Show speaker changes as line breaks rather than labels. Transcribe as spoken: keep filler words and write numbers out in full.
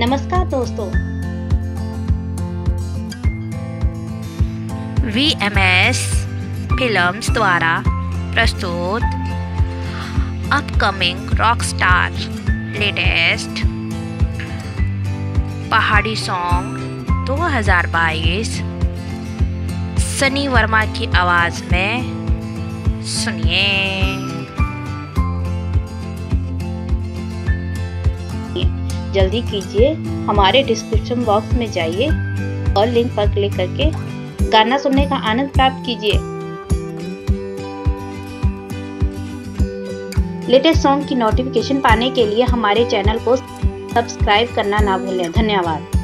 नमस्कार दोस्तों,
V M S films द्वारा प्रस्तुत upcoming rockstar latest Pahari song दो हज़ार बाईस सनी वर्मा की आवाज में सुनिए।
जल्दी कीजिए, हमारे डिस्क्रिप्शन बॉक्स में जाइए और लिंक पर क्लिक करके गाना सुनने का आनंद प्राप्त कीजिए। लेटेस्ट सॉन्ग की नोटिफिकेशन पाने के लिए हमारे चैनल को सब्सक्राइब करना ना भूलें। धन्यवाद।